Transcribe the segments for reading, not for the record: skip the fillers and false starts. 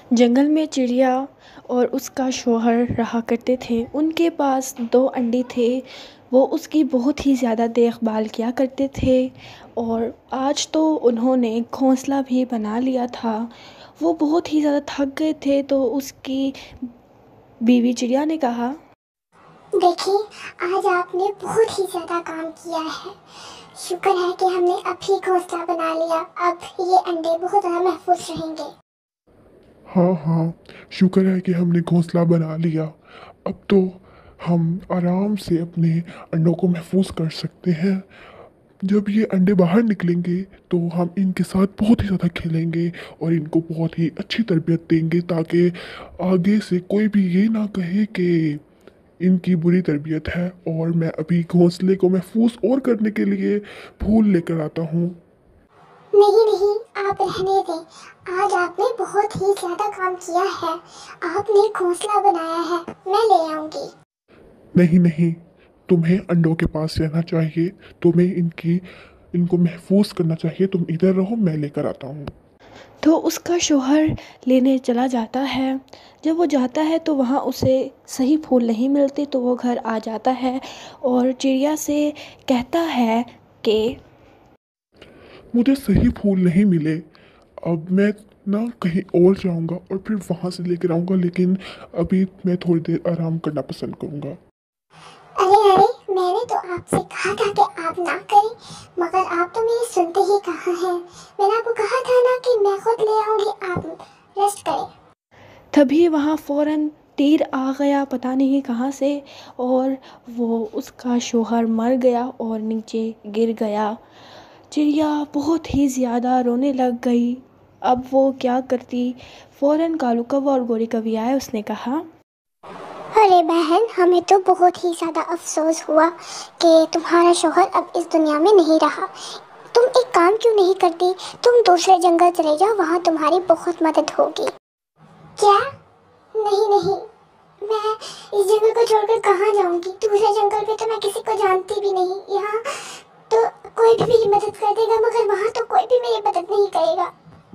जंगल में चिड़िया और उसका शौहर रहा करते थे। उनके पास 2 अंडे थे। वो उसकी बहुत ही ज़्यादा देखभाल किया करते थे और आज तो उन्होंने घोंसला भी बना लिया था। वो बहुत ही ज़्यादा थक गए थे तो उसकी बीवी चिड़िया ने कहा, देखिए, आज आपने बहुत ही ज़्यादा काम किया है। शुक्र है कि हमने अभी घोंसला बना लिया। अब ये अंडे बहुत ज़्यादा महफूज रहेंगे। हाँ हाँ, शुक्र है कि हमने घोंसला बना लिया। अब तो हम आराम से अपने अंडों को महफूज कर सकते हैं। जब ये अंडे बाहर निकलेंगे तो हम इनके साथ बहुत ही ज़्यादा खेलेंगे और इनको बहुत ही अच्छी तरबियत देंगे, ताकि आगे से कोई भी ये ना कहे कि इनकी बुरी तरबियत है। और मैं अभी घोंसले को महफूज और करने के लिए फूल लेकर आता हूँ। नहीं नहीं, आप रहने दें। आज आपने बहुत ही ज़्यादा काम किया है। आपने घोंसला बनाया है, मैं ले आऊँगी। नहीं नहीं, तुम्हें अंडों के पास रहना चाहिए। तुम्हें इनको महफूज करना चाहिए। तुम इधर रहो, मैं लेकर आता हूँ। तो उसका शौहर लेने चला जाता है। जब वो जाता है तो वहाँ उसे सही फूल नहीं मिलते तो वो घर आ जाता है और चिड़िया से कहता है कि मुझे सही फूल नहीं मिले। अब मैं ना कहीं और जाऊंगा और फिर वहां से लेकर आऊंगा, लेकिन अभी मैं थोड़ी देर आराम करना पसंद करूंगा। अरे अरे, मैंने तो आपसे कहा था कि आप ना करें, मगर आप तो मेरी सुनते ही कहाँ हैं। मैंने आपको कहा था ना कि मैं खुद ले आऊँगी, आप रेस्ट करें। तभी वहाँ फ़ौरन तीर आ गया पता नहीं कहाँ से और वो उसका शौहर मर गया और नीचे गिर गया। चिड़िया बहुत ही ज़्यादा रोने लग गई। अब वो क्या करती। फ़ौरन कालू कौवा और गोरी कौवी आए। उसने कहा, अरे बहन, हमें तो बहुत ही ज़्यादा अफसोस हुआ कि तुम्हारा शौहर अब इस दुनिया में नहीं रहा। तुम एक काम क्यों नहीं करती, तुम दूसरे जंगल चले जाओ, वहाँ तुम्हारी बहुत मदद होगी। क्या? नहीं नहीं, मैं इस जंगल को छोड़कर कहाँ जाऊँगी। दूसरे जंगल पे तो मैं किसी को जानती भी नहीं। यहाँ तो कोई भी मेरी मदद कर देगा, मगर वहाँ तो कोई भी मेरी मदद नहीं करेगा।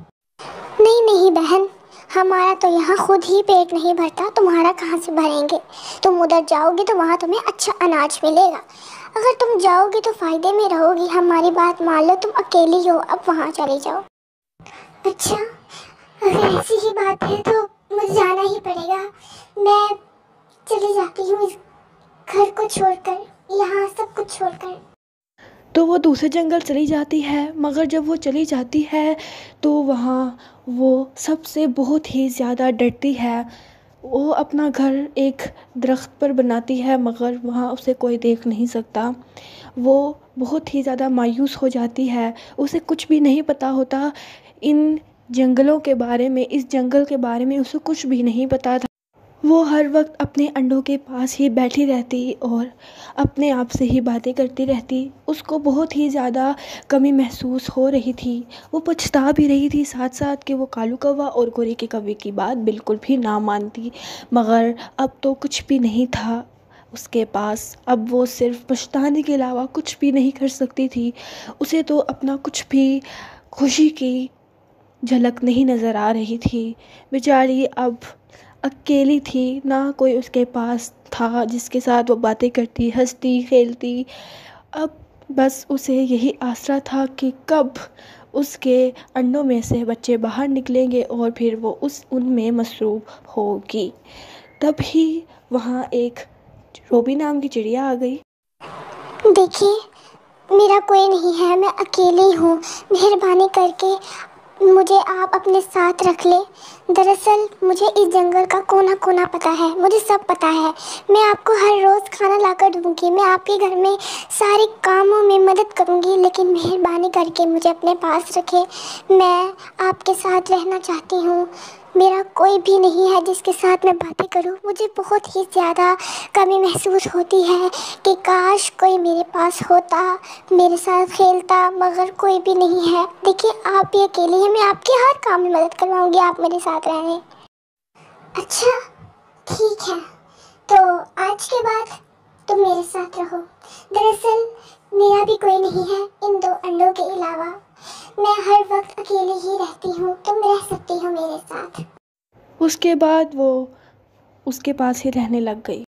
नहीं नहीं बहन, हमारा तो यहाँ खुद ही पेट नहीं भरता, तुम्हारा कहाँ से भरेंगे। तुम उधर जाओगी तो वहाँ तुम्हें अच्छा अनाज मिलेगा। अगर तुम जाओगी तो फायदे में रहोगी। हमारी बात मान लो, तुम अकेली हो, अब वहाँ चले जाओ। अच्छा, अगर ऐसी ही बात है तो मुझे जाना ही पड़ेगा। मैं चली जाती हूँ इस घर को छोड़कर, यहाँ सब कुछ छोड़कर। तो वो दूसरे जंगल चली जाती है। मगर जब वो चली जाती है तो वहाँ वो सबसे बहुत ही ज़्यादा डरती है। वो अपना घर एक दरख्त पर बनाती है मगर वहाँ उसे कोई देख नहीं सकता। वो बहुत ही ज़्यादा मायूस हो जाती है। उसे कुछ भी नहीं पता होता इन जंगलों के बारे में, इस जंगल के बारे में उसे कुछ भी नहीं पता था। वो हर वक्त अपने अंडों के पास ही बैठी रहती और अपने आप से ही बातें करती रहती। उसको बहुत ही ज़्यादा कमी महसूस हो रही थी। वो पछता भी रही थी साथ साथ कि वो कालू कौवा और गोरी के कौवे की बात बिल्कुल भी ना मानती। मगर अब तो कुछ भी नहीं था उसके पास। अब वो सिर्फ पछताने के अलावा कुछ भी नहीं कर सकती थी। उसे तो अपना कुछ भी खुशी की झलक नहीं नज़र आ रही थी। बेचारी अब अकेली थी, ना कोई उसके पास था जिसके साथ वो बातें करती, हंसती खेलती। अब बस उसे यही आसरा था कि कब उसके अंडों में से बच्चे बाहर निकलेंगे और फिर वो उनमें मसरूफ़ होगी। तभी वहाँ एक रोबी नाम की चिड़िया आ गई। देखिए, मेरा कोई नहीं है, मैं अकेली हूँ। मेहरबानी करके मुझे आप अपने साथ रख ले। दरअसल मुझे इस जंगल का कोना कोना पता है, मुझे सब पता है। मैं आपको हर रोज़ खाना लाकर दूंगी, मैं आपके घर में सारे कामों में मदद करूंगी, लेकिन मेहरबानी करके मुझे अपने पास रखें। मैं आपके साथ रहना चाहती हूँ। मेरा कोई भी नहीं है जिसके साथ मैं बातें करूं। मुझे बहुत ही ज़्यादा कमी महसूस होती है कि काश कोई मेरे पास होता, मेरे साथ खेलता, मगर कोई भी नहीं है। देखिए, आप भी अकेली हैं, मैं आपके हर काम में मदद करवाऊंगी, आप मेरे साथ रहें। अच्छा, ठीक है, तो आज के बाद तुम मेरे साथ रहो। दरअसल मेरा भी कोई नहीं है इन 2 अंडों के अलावा। मैं हर वक्त अकेली ही रहती हूँ, तुम रह सकती हो मेरे साथ। उसके बाद वो उसके पास ही रहने लग गई।